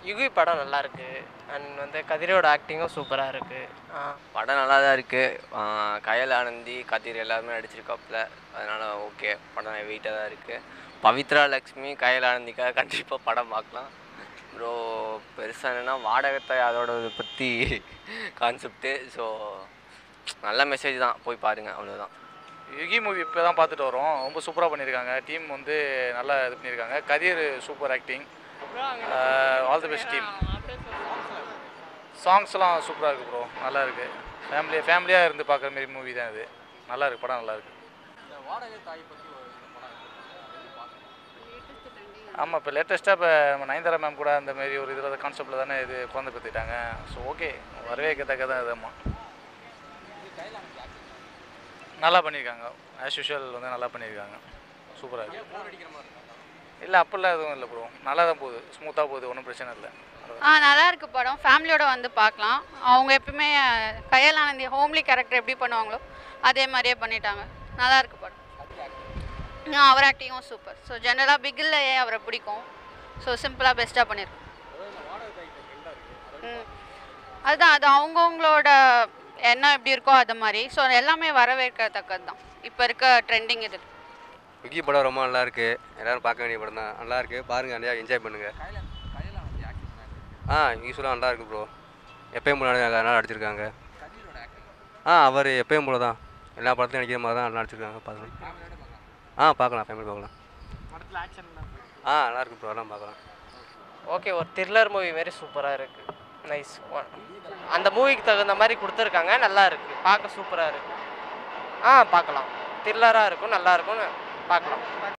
Yuqi படம் நல்லா இருக்கு. அண்ட் வந்து கதிரோட ஆக்டிங்கும் சூப்பராக இருக்கு. படம் நல்லா தான் இருக்குது. கயல் ஆனந்தி கதிர் எல்லாருமே நடிச்சிருக்காப்புல. அதனால் ஓகே, படம் வெயிட்டாக தான் இருக்குது. பவித்ரா லக்ஷ்மி கயல் ஆனந்திக்காக கண்டிப்பாக படம் பார்க்கலாம். ப்ரோ பெருசாக என்னென்னா வாடகத்தை அதோட பற்றி கான்செப்ட்டு. ஸோ நல்ல மெசேஜ் தான், போய் பாருங்கள், அவ்வளோதான். யுகி மூவி இப்போ தான் பார்த்துட்டு வரோம். ரொம்ப சூப்பராக பண்ணியிருக்காங்க. டீம் வந்து நல்லா இது பண்ணியிருக்காங்க. Kathir super acting. All the best team. சாங்ஸ்லாம் சூப்பராக இருக்குது ப்ரோ, நல்லா இருக்குது. ஃபேமிலியாக இருந்து பார்க்குற மாரி மூவி தான் இது. நல்லா இருக்குது, படம் நல்லா இருக்குது. ஆமாம், இப்போ லேட்டஸ்ட்டாக இப்போ நம்ம நயன்தாரா மேம் கூட அந்த மாரி ஒரு இதில் கான்செப்டில் தானே இது குழந்தை பற்றிட்டாங்க. ஸோ ஓகே, வரவேற்கத்தக்க தான் இதுமா. நல்லா பண்ணியிருக்காங்க. ஆஸ் யூஷுவல் வந்து நல்லா பண்ணியிருக்காங்க. சூப்பராக இருக்குது. இல்லை அப்படிலாம் எதுவும் இல்லை ப்ரோ, நல்லா தான் போகுது, ஸ்மூத்தாக போகுது, ஒன்றும் பிரச்சனை இல்லை. நல்லா இருக்குது படம். ஃபேமிலியோட வந்து பார்க்கலாம். அவங்க எப்பவுமே கயல் ஆனந்தி ஹோம்லி கேரக்டர் எப்படி பண்ணுவாங்களோ அதே மாதிரியே பண்ணிட்டாங்க. நல்லா இருக்குது படம். அவர் ஆக்டிங்கும் சூப்பர். ஸோ ஜென்ரலாக பிகில்லையே அவரை பிடிக்கும். ஸோ சிம்பிளாக பெஸ்ட்டாக பண்ணியிருக்கோம். அதுதான், அது அவங்கவுங்களோட எண்ணம் எப்படி இருக்கோ அது மாதிரி. ஸோ எல்லாமே வரவேற்கத்தக்கது தான் இப்போ இருக்க ட்ரெண்டிங் இது. யுகி படம் ரொம்ப நல்லா இருக்குது. எல்லோரும் பார்க்க வேண்டிய படம் தான். நல்லா இருக்குது, பாருங்கள், நிறையா என்ஜாய் பண்ணுங்கள். யுகி சொல்லலாம் நல்லா இருக்குது ப்ரோ. எப்பயும் போல நல்லா நடிச்சிருக்காங்க. அவர் எப்பயும் போல தான் எல்லா படத்தையும் நடிக்கிற மாதிரி தான் நல்லா நடிச்சிருக்காங்க. பார்க்கலாம். பார்க்கலாம், ஃபேமிலி பார்க்கலாம். நல்லா இருக்குது ப்ரோ, எல்லாம் பார்க்கலாம். ஓகே, ஒரு த்ரில்லர் மூவி மாரி சூப்பராக இருக்குது. நைஸ். அந்த மூவிக்கு தகுந்த மாதிரி கொடுத்துருக்காங்க. நல்லா இருக்குது, பார்க்க சூப்பராக இருக்குது. பார்க்கலாம். த்ரில்லராக இருக்கும், நல்லா இருக்கும்னு பார்க்கலாம்.